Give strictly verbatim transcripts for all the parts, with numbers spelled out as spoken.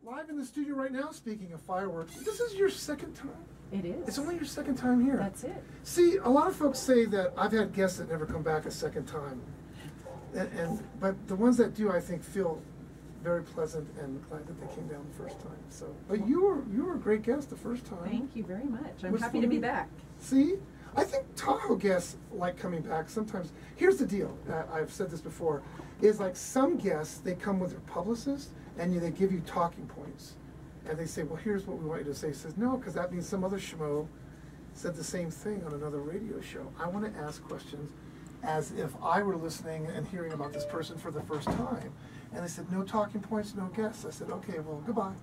live in the studio right now, speaking of fireworks. This is your second time? It is. It's only your second time here. That's it. See, a lot of folks say that I've had guests that never come back a second time. And, and But the ones that do, I think, feel very pleasant and glad that they came down the first time. So, But you were, you were a great guest the first time. Thank you very much. I'm Was happy fun. to be back. See? I think Tahoe guests like coming back sometimes. Here's the deal, uh, I've said this before, is like some guests, they come with their publicist and you, they give you talking points. And they say, well, here's what we want you to say. He says, no, because that means some other schmo said the same thing on another radio show. I want to ask questions as if I were listening and hearing about this person for the first time. And they said, no talking points, no guests. I said, okay, well, goodbye.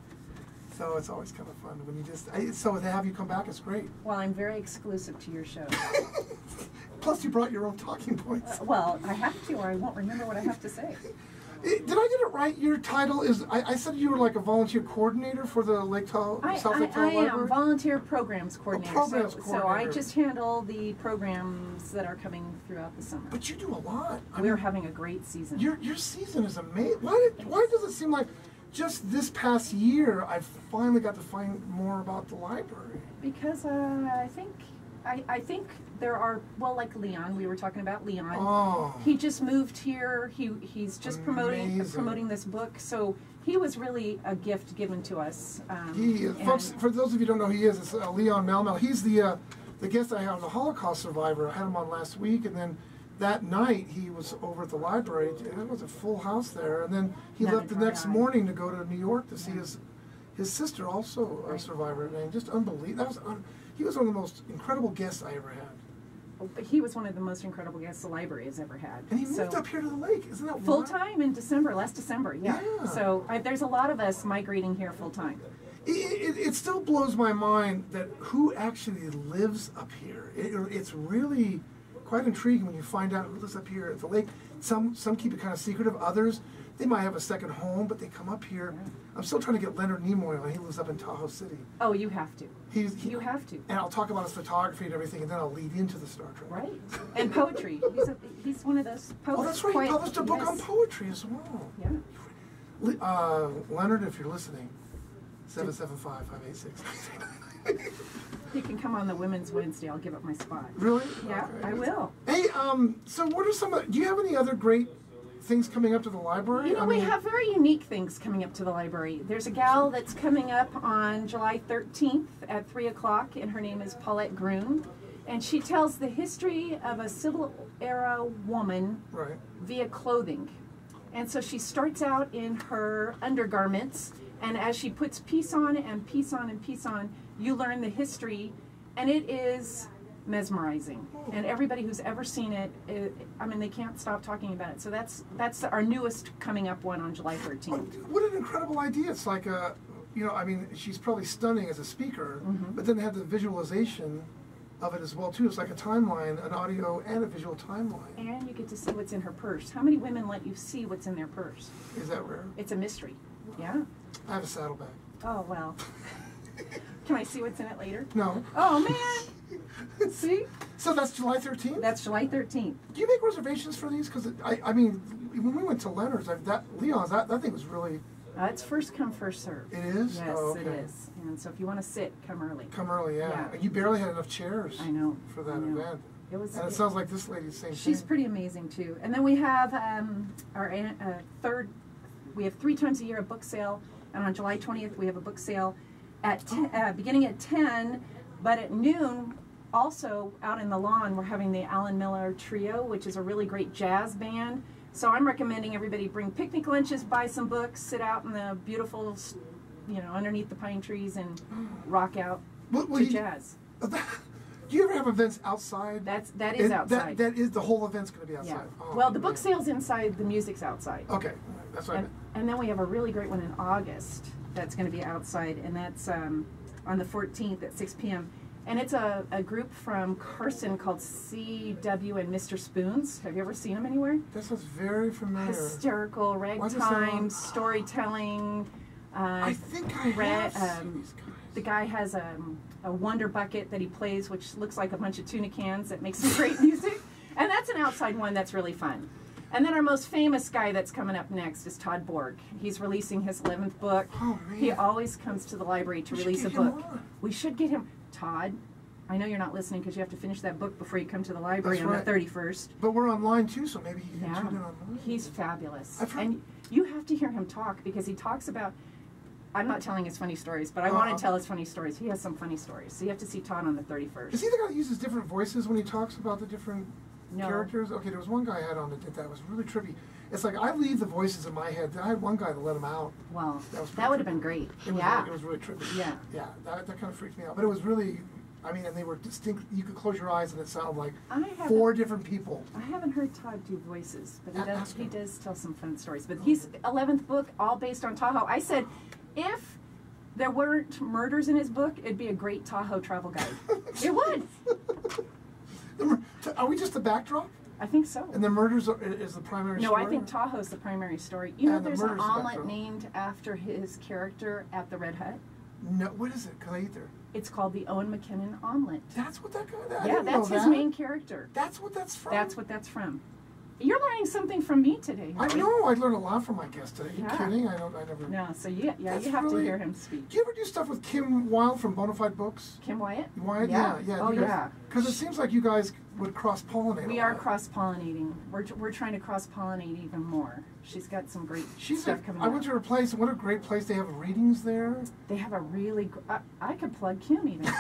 So it's always kind of fun when you just, I, so to have you come back, it's great. Well, I'm very exclusive to your show. Plus you brought your own talking points. Uh, well, I have to or I won't remember what I have to say. Did I get it right? Your title is, I, I said you were like a volunteer coordinator for the Lake Tahoe, I, South I, Lake Tahoe I Library? am volunteer programs coordinator. programs so, coordinator. So I just handle the programs that are coming throughout the summer. But you do a lot. I We're mean, having a great season. Your, your season is amazing. Why, did, why does it seem like just this past year I've finally got to find more about the library? Because uh, I think I, I think there are, well, like Leon, we were talking about Leon. Oh. He just moved here. He he's just promoting Amazing. promoting this book. So he was really a gift given to us. Um, He is, folks, for those of you who don't know who he is, it's uh, Leon Melmel. He's the uh, the guest I had on the Holocaust survivor. I had him on last week, and then that night he was over at the library. It was a full house there, and then he Another left the dry next eye. morning to go to New York to see his his sister, also a survivor. And just unbelievable. That was un he was one of the most incredible guests I ever had. But he was one of the most incredible guests the library has ever had. And he moved So- up here to the lake. Isn't that Full wild? time in December, last December, yeah. Yeah. So I, there's a lot of us migrating here full time. It, it, it still blows my mind that who actually lives up here. It, it's really quite intriguing when you find out who lives up here at the lake. Some some keep it kind of secretive. Others, they might have a second home, but they come up here. I'm still trying to get Leonard Nimoy on. He lives up in Tahoe City. Oh, you have to. He's, he, You have to. And I'll talk about his photography and everything, and then I'll lead into the Star Trek. Right. And poetry. He's, a, he's one of those poets. Oh, that's right. Quite, He published a book yes. on poetry as well. Yeah. Le- Uh, Leonard, if you're listening, seven seven five, five eight six. You can come on the Women's Wednesday. I'll give up my spot. Really? Yeah, Okay. I will. Hey, um, so what are some of, do you have any other great things coming up to the library? You know, I we mean, have very unique things coming up to the library. There's a gal that's coming up on July thirteenth at three o'clock, and her name is Paulette Groom. And she tells the history of a Civil Era woman Right. via clothing. And so she starts out in her undergarments, and as she puts piece on and piece on and piece on, you learn the history, and it is mesmerizing. And everybody who's ever seen it, it, I mean, they can't stop talking about it. So that's that's our newest coming up one on July thirteenth. What an incredible idea. It's like a, you know, I mean, she's probably stunning as a speaker, Mm-hmm. but then they have the visualization of it as well, too. It's like a timeline, an audio and a visual timeline. And you get to see what's in her purse. How many women let you see what's in their purse? Is that rare? It's a mystery. Yeah? I have a saddlebag. Oh, well. Can I see what's in it later? No. Oh, man! See? So that's July thirteenth? That's July thirteenth. Do you make reservations for these? Because, I, I mean, when we went to Leonard's, I, that Leon's, that, that thing was really, Uh, it's first come, first serve. it is? Yes, Oh, it okay. is. And so if you want to sit, come early. Come early, yeah. Yeah. You barely had enough chairs. I know. For that I know. event. It was. And it it- sounds like this lady's same She's thing. pretty amazing too. And then we have um, our an- uh, third. We have three times a year a book sale, and on July twentieth we have a book sale at ten, uh, beginning at ten, but at noon. Also out in the lawn, we're having the Alan Miller Trio, which is a really great jazz band. So I'm recommending everybody bring picnic lunches, buy some books, sit out in the beautiful, you know, underneath the pine trees and rock out Well, well, to you- jazz. Do you ever have events outside? That's that is And outside. That, that is, the whole event's going to be yeah. outside. Oh, well, the book man. sale's inside, the music's outside. Okay, that's what I And, meant. and then we have a really great one in August that's going to be outside, and that's um, on the fourteenth at six p m And it's a, a group from Carson called C W and Mister Spoons. Have you ever seen them anywhere? That sounds very familiar. Hysterical, does that ragtime, sound- storytelling. Uh, I think I Red, have seen um, these guys. the guy has a, a wonder bucket that he plays, which looks like a bunch of tuna cans that makes some great music. And that's an outside one that's really fun. And then our most famous guy that's coming up next is Todd Borg. He's releasing his eleventh book. Oh, man. He always comes to the library to We should release a get him book. on. We should get him. Todd, I know you're not listening because you have to finish that book before you come to the library That's on right. the thirty-first. But we're online too, so maybe you can Yeah, tune in online. he's fabulous. I've heard- And you have to hear him talk because he talks about, I'm not telling his funny stories, but I Uh-huh. want to tell his funny stories. He has some funny stories. So you have to see Todd on the thirty-first. Is he the guy that uses different voices when he talks about the different No. characters? Okay, there was one guy I had on that did that. It was really trippy. It's like I leave the voices in my head. Then I had one guy that let them out. Well, That was that, pretty would have trippy. been great. It was, yeah. really, it was really trippy. Yeah. Yeah, that, that kind of freaked me out. But it was really, I mean, and they were distinct. You could close your eyes and it sounded like I haven't, four different people. I haven't heard Todd do voices, but he A- does, ask he him. does tell some fun stories. But he's eleventh book, all based on Tahoe. I said, if there weren't murders in his book, it'd be a great Tahoe travel guide. It would. The mur- Are we just the backdrop? I think so. And the murders are, is the primary No, story? I think Tahoe's the primary story. You know, And the there's an murder's the omelet backdrop. named after his character at the Red Hut. No, what is it? Can I eat there? It's called the Owen McKinnon omelet. That's what that guy. I Yeah, didn't that's know his that. main character. That's what that's from. That's what that's from. You're learning something from me today. I Howie. know. I learned a lot from my guest today. Are you Yeah. kidding? I don't. I never. No, so you, yeah, That's you have really- to hear him speak. Do you ever do stuff with Kim Wilde from Bonafide Books? Kim Wyatt? Wyatt? Yeah. Yeah, yeah. Oh, yeah. Because it seems like you guys would cross pollinate. We are cross-pollinating. We're, we're trying to cross-pollinate even more. She's got some great She's stuff a, coming I up. went to her place. What a great place! They have readings there. They have a really, gr- I, I could plug Kim even.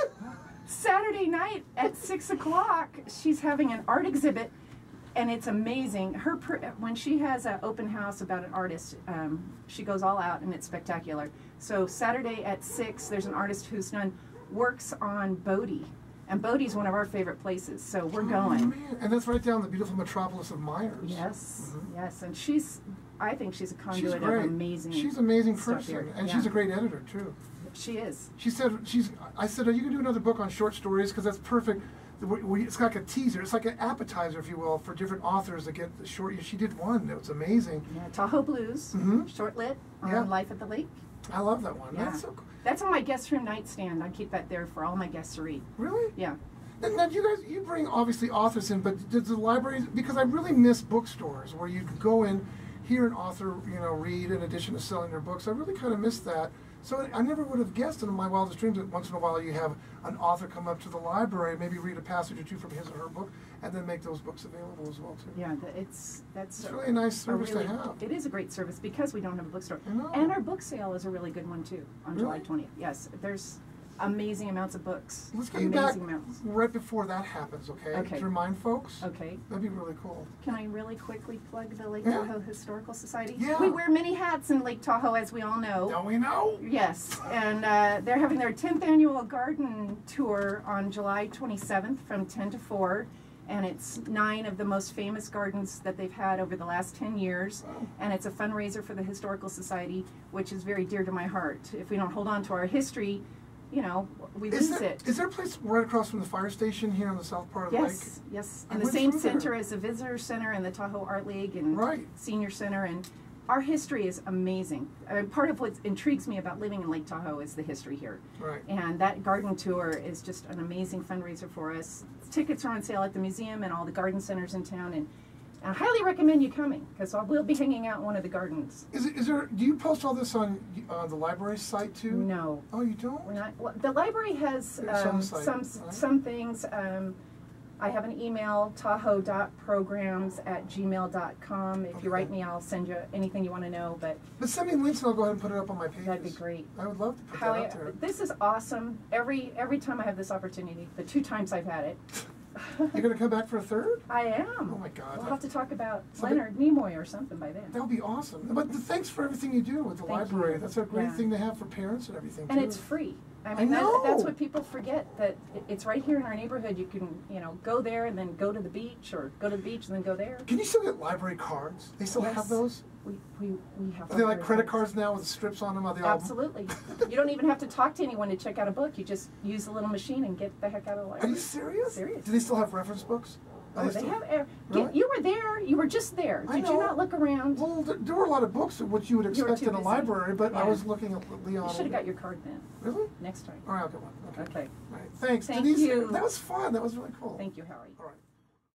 Saturday night at six o'clock, she's having an art exhibit, and it's amazing. Her pr- when she has an open house about an artist, um, she goes all out, and it's spectacular. So Saturday at six, there's an artist who's done works on Bodie, and Bodie's one of our favorite places. So we're Oh, going. man. And that's right down the beautiful metropolis of Myers. Yes, Mhm. yes, and she's, I think she's a She's conduit great. of amazing. She's an amazing stuff person, here. and Yeah. she's a great editor too. She is. She said she's. I said, are you gonna do another book on short stories? Because that's perfect. The- we- we- It's like a teaser. It's like an appetizer, if you will, for different authors that get the short. She did one. It was amazing. Yeah, Tahoe Blues, Mhm. short lit on Yeah. Life at the Lake. I love that one. Yeah. That's so cool. That's on my guest room nightstand. I keep that there for all my guests to read. Really? Yeah. And now you guys, you bring obviously authors in, but does the libraries? Because I really miss bookstores where you could go in, hear an author, you know, read in addition to selling their books. I really kind of miss that. So I never would have guessed in my wildest dreams that once in a while you have an author come up to the library, maybe read a passage or two from his or her book, and then make those books available as well too. Yeah, the- it's that's It's really a nice a service really- to have. It is a great service because we don't have a bookstore. I know. And our book sale is a really good one too on July Really? twentieth. Yes, there's amazing amounts of books. Let's get you amazing back amounts. right before that happens, okay? Okay. To remind folks. Okay. That'd be really cool. Can I really quickly plug the Lake Yeah. Tahoe Historical Society? Yeah. We wear many hats in Lake Tahoe, as we all know. Don't we know? Yes, and uh, they're having their tenth annual garden tour on July twenty-seventh from ten to four. And it's nine of the most famous gardens that they've had over the last ten years. Wow. And it's a fundraiser for the Historical Society, which is very dear to my heart. If we don't hold on to our history, you know, we Is lose there, it. is there a place right across from the fire station here on the south part of the lake? Yes, yes. I In the went same through there. center as the Visitor Center and the Tahoe Art League and Right. Senior Center. And our history is amazing. I mean, part of what intrigues me about living in Lake Tahoe is the history here. Right. And that garden tour is just an amazing fundraiser for us. Tickets are on sale at the museum and all the garden centers in town. And I highly recommend you coming because we'll be hanging out in one of the gardens. Is, it, is there? Do you post all this on uh, the library site too? No. Oh, you don't? We're not, well, the library has There's some um, site, some right? some things. Um, I have an email, tahoe dot programs at gmail dot com. If Okay. you write me, I'll send you anything you want to know. But But send me links and I'll go ahead and put it up on my page. that'd be great. I would love to put Howie, that up there. this is awesome. Every every time I have this opportunity, the two times I've had it, You're gonna come back for a third? I am. Oh my God. We'll have to talk about Something- Leonard Nimoy or something by then. That would be awesome. But the, thanks for everything you do with the Thank library. you. That's a great Yeah. thing to have for parents and everything And too. it's free. I I mean, that, that's know. what people forget, that it- it's right here in our neighborhood. You can, you know, go there and then go to the beach, or go to the beach and then go there. Can you still get library cards? They still have Yes. those? We, we, we have. Are they like library credit cards now with strips on them? Are they all? Absolutely. You don't even have to talk to anyone to check out a book. You just use the little machine and get the heck out of the Are library. you serious? Serious. Do they still have reference books? Are Oh, they still- have. air- Really? Get, you were there. You were just there. I Did you know. not look around? Well, there, there were a lot of books of what you would You were expect too in a busy. library, but I Yeah. was looking at Leon. You should have got your card then. Really? Next time. All right, I'll get one. Okay. Okay. All right. Thanks, Thank Denise. you. That was fun. That was really cool. Thank you, Howie. All right.